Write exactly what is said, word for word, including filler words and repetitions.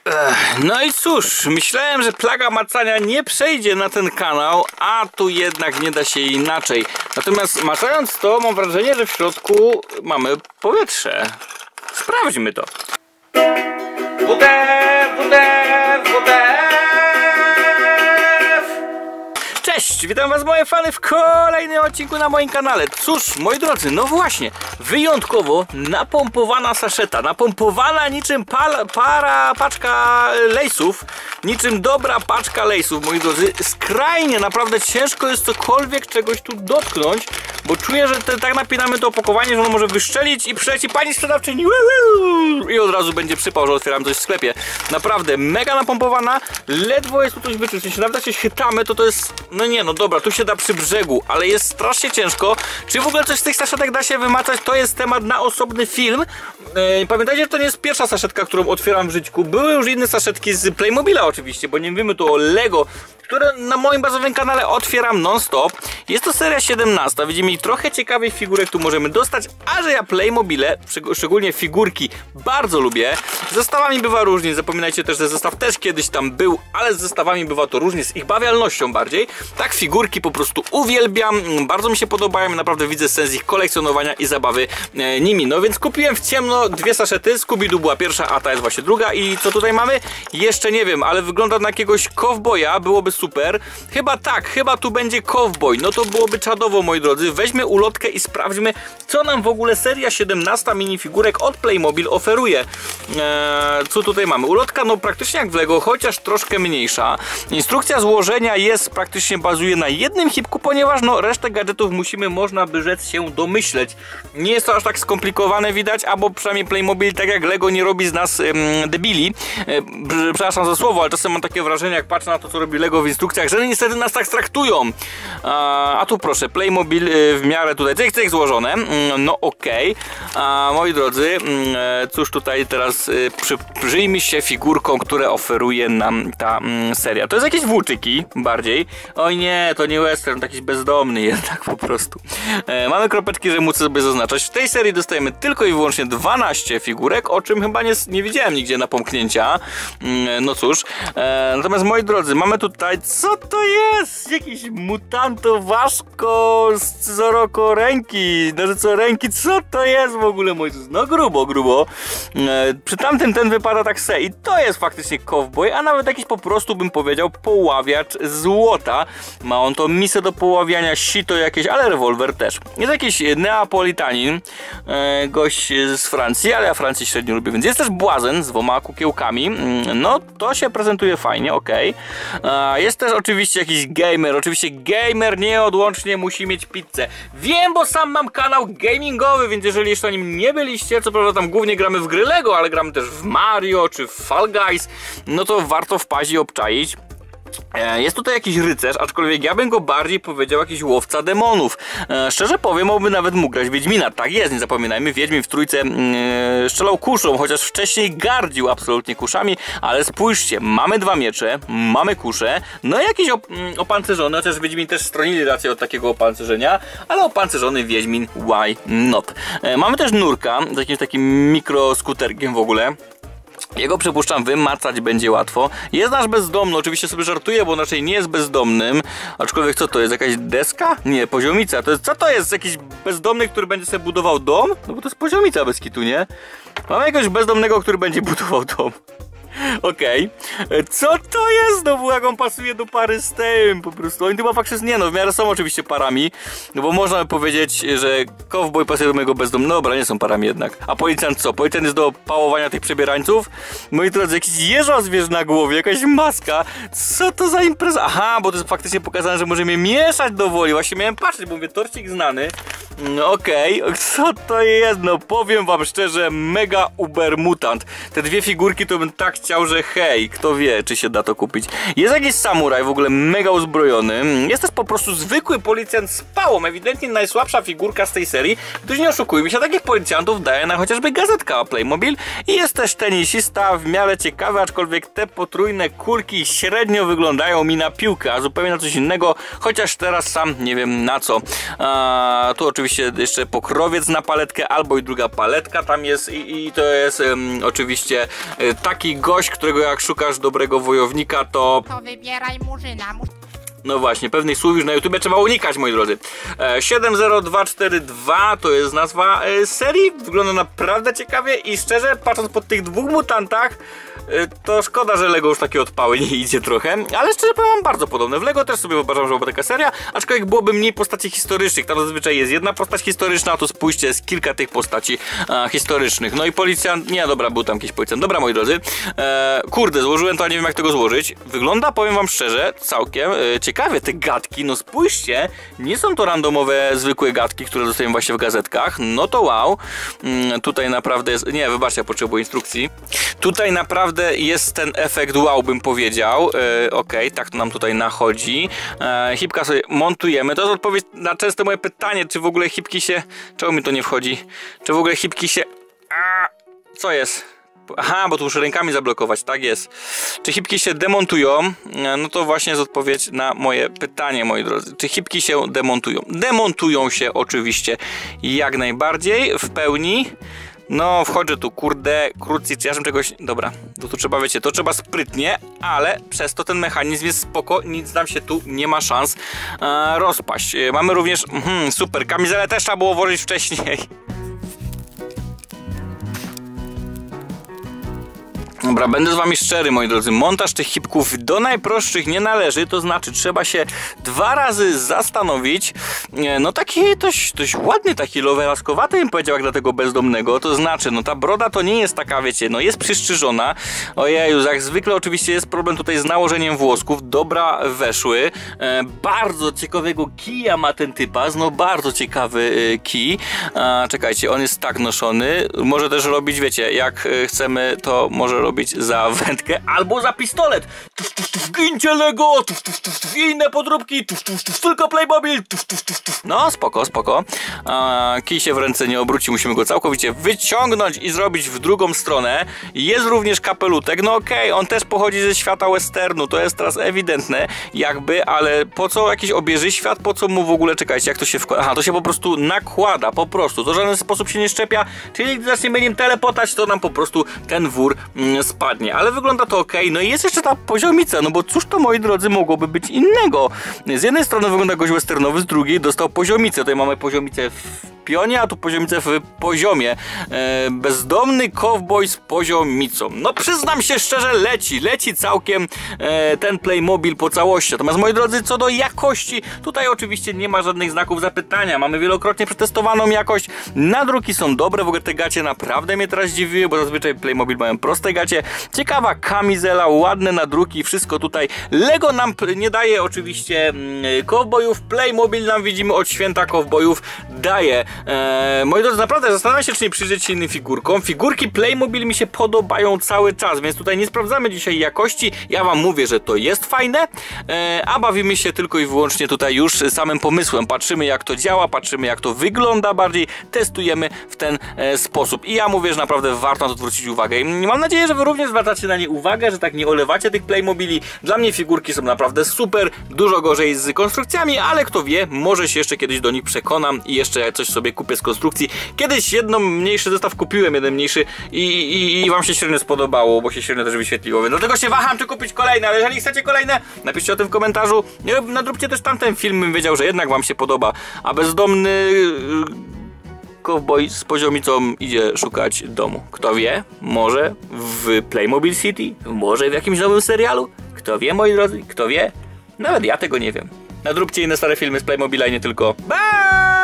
No i cóż, myślałem, że plaga macania nie przejdzie na ten kanał, a tu jednak nie da się inaczej. Natomiast macając to, mam wrażenie, że w środku mamy powietrze. Sprawdźmy to. W D F, W D F, W D F. Cześć, witam was moje fany w kolejnym odcinku na moim kanale. Cóż, moi drodzy, no właśnie, wyjątkowo napompowana saszeta, napompowana niczym pal, para paczka lejsów, niczym dobra paczka lejsów, moi drodzy. Skrajnie, naprawdę ciężko jest cokolwiek czegoś tu dotknąć, bo czuję, że te, tak napinamy to opakowanie, że ono może wyszczelić i przyleci pani sprzedawczyni i od razu będzie przypał, że otwieram coś w sklepie. Naprawdę mega napompowana, ledwo jest tu coś wyczuć. Jeśli nawet jak się chytamy, to to jest, no nie, no dobra, tu się da przy brzegu, ale jest strasznie ciężko. Czy w ogóle coś z tych saszetek da się wymacać, to jest temat na osobny film. Yy, pamiętajcie, że to nie jest pierwsza saszetka, którą otwieram w życiu. Były już inne saszetki z Playmobila oczywiście, bo nie mówimy tu o Lego, które na moim bazowym kanale otwieram non-stop. Jest to seria siedemnasta, widzimy i trochę ciekawych figurek tu możemy dostać, a że ja Playmobile, szczególnie figurki, bardzo lubię. Z zestawami bywa różnie, zapominajcie też, że zestaw też kiedyś tam był, ale z zestawami bywa to różnie, z ich bawialnością bardziej. Tak, figurki po prostu uwielbiam, bardzo mi się podobają, naprawdę widzę sens ich kolekcjonowania i zabawy e, nimi. No więc kupiłem w ciemno dwie saszety, Scooby-Doo była pierwsza, a ta jest właśnie druga. I co tutaj mamy? Jeszcze nie wiem, ale wygląda na jakiegoś cowboya, byłoby super. Chyba tak, chyba tu będzie cowboy, no to byłoby czadowo, moi drodzy. Weźmy ulotkę i sprawdźmy, co nam w ogóle seria siedemnasta minifigurek od Playmobil oferuje. Eee, co tutaj mamy? Ulotka, no praktycznie jak w Lego, chociaż troszkę mniejsza. Instrukcja złożenia jest, praktycznie bazuje na jednym chipku, ponieważ no resztę gadżetów musimy, można by rzec, się domyśleć. Nie jest to aż tak skomplikowane, widać, albo przynajmniej Playmobil, tak jak Lego, nie robi z nas ym, debili. E, przepraszam za słowo, ale czasem mam takie wrażenie, jak patrzę na to, co robi Lego w instrukcjach, że niestety nas tak traktują. A, a tu proszę, Playmobil y, w miarę tutaj cyk, cyk złożone. Mm, no okej. Okay. Moi drodzy, y, cóż tutaj teraz y, przyjrzyjmy się figurkom, które oferuje nam ta y, seria. To jest jakieś włóczyki bardziej. Oj nie, to nie western, to jakiś bezdomny jednak po prostu. E, mamy kropeczki, że móc sobie zaznaczać. W tej serii dostajemy tylko i wyłącznie dwanaście figurek, o czym chyba nie, nie widziałem nigdzie napomknięcia. E, no cóż. E, natomiast moi drodzy, mamy tutaj, co to jest? Jakiś mutanto ważko scyzorokoręki, znaczy co ręki, co to jest w ogóle, moi drodzy? No grubo, grubo. E, przy tamtym ten wypada tak se i to jest faktycznie cowboy, a nawet jakiś po prostu bym powiedział poławiacz złota. Ma on to misę do poławiania, sito jakieś, ale rewolwer też. Jest jakiś neapolitanin, e, gość z Francji, ale ja Francję średnio lubię, więc jest też błazen z dwoma kukiełkami. No to się prezentuje fajnie, ok. E, jest też oczywiście jakiś gamer, oczywiście gamer nieodłącznie musi mieć pizzę. Wiem, bo sam mam kanał gamingowy, więc jeżeli jeszcze o nim nie byliście, co prawda tam głównie gramy w gry Lego, ale gramy też w Mario czy w Fall Guys, no to warto wpaść i obczaić. Jest tutaj jakiś rycerz, aczkolwiek ja bym go bardziej powiedział jakiś łowca demonów. E, szczerze powiem, mógłby nawet mógł grać Wiedźmina. Tak jest, nie zapominajmy, Wiedźmin w trójce e, strzelał kuszą, chociaż wcześniej gardził absolutnie kuszami, ale spójrzcie, mamy dwa miecze, mamy kusze, no i jakiś op opancerzony, chociaż Wiedźmin też stronili rację od takiego opancerzenia, ale opancerzony Wiedźmin, why not? E, mamy też nurka z jakimś takim mikroskuterkiem w ogóle. Jego, przypuszczam, wymacać będzie łatwo. Jest nasz bezdomny, oczywiście sobie żartuję, bo raczej nie jest bezdomnym. Aczkolwiek co to jest? Jakaś deska? Nie, poziomica. To jest, co to jest? Jakiś bezdomny, który będzie sobie budował dom? No bo to jest poziomica bez kitu, nie? Mamy jakiegoś bezdomnego, który będzie budował dom. Okej, okay. Co to jest znowu, jak on pasuje do pary z tym, po prostu. Oni chyba faktycznie, nie no, w miarę są oczywiście parami, no bo można by powiedzieć, że cowboy pasuje do mojego bezdomnego, no dobra, nie są parami jednak. A policjant co? Policjant jest do pałowania tych przebierańców? Moi drodzy, jakiś jeżozwierz na głowie, jakaś maska. Co to za impreza? Aha, bo to jest faktycznie pokazane, że możemy mieszać dowoli. Właśnie miałem patrzeć, bo mówię, torcik znany. No okej, okay. Co to jest? No powiem wam szczerze, mega uber mutant. Te dwie figurki to bym tak chciał, że hej, kto wie, czy się da to kupić. Jest jakiś samuraj, w ogóle mega uzbrojony. Jest też po prostu zwykły policjant z pałą, ewidentnie najsłabsza figurka z tej serii. Gdyż nie oszukujmy się, takich policjantów daje na chociażby gazetka Playmobil. I jest też tenisista, w miarę ciekawy, aczkolwiek te potrójne kulki średnio wyglądają mi na piłkę, a zupełnie na coś innego, chociaż teraz sam nie wiem na co. A, tu oczywiście oczywiście jeszcze pokrowiec na paletkę, albo i druga paletka tam jest i, i to jest um, oczywiście e, taki gość, którego jak szukasz dobrego wojownika, to... To wybieraj murzyna. No właśnie, pewnych słów już na YouTubie trzeba unikać, moi drodzy. E, siedem zero dwa cztery dwa to jest nazwa e, serii. Wygląda naprawdę ciekawie i szczerze, patrząc po tych dwóch mutantach, e, to szkoda, że Lego już takie odpały nie idzie trochę. Ale szczerze powiem, bardzo podobne. W Lego też sobie wyobrażam, że była taka seria, aczkolwiek byłoby mniej postaci historycznych. Tam zazwyczaj jest jedna postać historyczna, a tu spójrzcie, jest kilka tych postaci e, historycznych. No i policjant, nie dobra, był tam jakiś policjant. Dobra, moi drodzy. E, kurde, złożyłem to, a nie wiem jak tego złożyć. Wygląda, powiem wam szczerze, całkiem e, ciekawie. Ciekawe te gadki, no spójrzcie, nie są to randomowe, zwykłe gadki, które dostajemy właśnie w gazetkach, no to wow, mm, tutaj naprawdę jest, nie, wybaczcie, ja potrzebuję instrukcji, tutaj naprawdę jest ten efekt wow, bym powiedział, e, ok, tak to nam tutaj nachodzi, e, hipka sobie montujemy, to jest odpowiedź na częste moje pytanie, czy w ogóle hipki się, czemu mi to nie wchodzi, czy w ogóle hipki się, a, co jest? Aha, bo tu muszę rękami zablokować, tak jest. Czy hipki się demontują? No to właśnie jest odpowiedź na moje pytanie, moi drodzy. Czy hipki się demontują? Demontują się oczywiście jak najbardziej, w pełni. No, wchodzę tu, kurde, krótki, czy ja czegoś... Dobra, to tu trzeba, wiecie, to trzeba sprytnie, ale przez to ten mechanizm jest spoko, nic nam się tu nie ma szans e, rozpaść. E, mamy również, mm, super, kamizelę też trzeba było włożyć wcześniej. Dobra, będę z wami szczery, moi drodzy, montaż tych hipków do najprostszych nie należy, to znaczy trzeba się dwa razy zastanowić, no taki dość, dość ładny, taki lowelaskowaty, bym powiedział, jak dla tego bezdomnego, to znaczy, no ta broda to nie jest taka, wiecie, no jest przystrzyżona, ojeju, jak zwykle oczywiście jest problem tutaj z nałożeniem włosków, dobra, weszły, e, bardzo ciekawego kija ma ten typas, no bardzo ciekawy e, kij, e, czekajcie, on jest tak noszony, może też robić, wiecie, jak chcemy, to może robić za wędkę albo za pistolet. Tuf, tuf, tuf, gincie Lego, tuf, tuf, tuf, tuf, i inne podróbki, tuf, tuf, tuf, tylko Playmobil. Tuf, tuf, tuf, tuf. No spoko, spoko. A, kij się w ręce nie obróci, musimy go całkowicie wyciągnąć i zrobić w drugą stronę. Jest również kapelutek, no okej, okay, on też pochodzi ze świata westernu, to jest teraz ewidentne jakby, ale po co jakiś obieży świat, po co mu w ogóle, czekajcie, jak to się wkłada? Aha, to się po prostu nakłada, po prostu, to w żaden sposób się nie szczepia, czyli gdy zaczniemy nim telepotać, to nam po prostu ten wór mm, spadnie, ale wygląda to ok. No i jest jeszcze ta poziomica, no bo cóż to, moi drodzy, mogłoby być innego. Z jednej strony wygląda gość westernowy, z drugiej dostał poziomicę. Tutaj mamy poziomicę w pionie, a tu poziomicę w poziomie. E, bezdomny cowboy z poziomicą. No przyznam się szczerze, leci, leci całkiem e, ten Playmobil po całości. Natomiast, moi drodzy, co do jakości, tutaj oczywiście nie ma żadnych znaków zapytania. Mamy wielokrotnie przetestowaną jakość. Nadruki są dobre, w ogóle te gacie naprawdę mnie teraz dziwiły, bo zazwyczaj Playmobil mają proste gacie. Ciekawa kamizela, ładne nadruki, wszystko tutaj. Lego nam nie daje oczywiście cowboyów, Playmobil nam, widzimy, od święta cowboyów daje. Eee, moi drodzy, naprawdę zastanawiam się, czy nie przyjrzeć się innym figurkom. Figurki Playmobil mi się podobają cały czas, więc tutaj nie sprawdzamy dzisiaj jakości. Ja wam mówię, że to jest fajne, eee, a bawimy się tylko i wyłącznie tutaj już samym pomysłem. Patrzymy, jak to działa, patrzymy, jak to wygląda bardziej, testujemy w ten e, sposób. I ja mówię, że naprawdę warto na to zwrócić uwagę. I mam nadzieję, że wy również zwracacie na nie uwagę, że tak nie olewacie tych Playmobili. Dla mnie figurki są naprawdę super, dużo gorzej z konstrukcjami, ale kto wie, może się jeszcze kiedyś do nich przekonam i jeszcze coś sobie kupię z konstrukcji. Kiedyś jedną mniejszy zestaw kupiłem, jeden mniejszy i, i, i wam się średnio spodobało, bo się średnio też wyświetliło, więc dlatego się waham, czy kupić kolejne, ale jeżeli chcecie kolejne, napiszcie o tym w komentarzu. Nadróbcie też tamten film, bym wiedział, że jednak wam się podoba, a bezdomny cowboy z poziomicą idzie szukać domu. Kto wie, może w Playmobil City, może w jakimś nowym serialu, kto wie, moi drodzy, kto wie, nawet ja tego nie wiem. Nadróbcie inne stare filmy z Playmobila i nie tylko. Bye!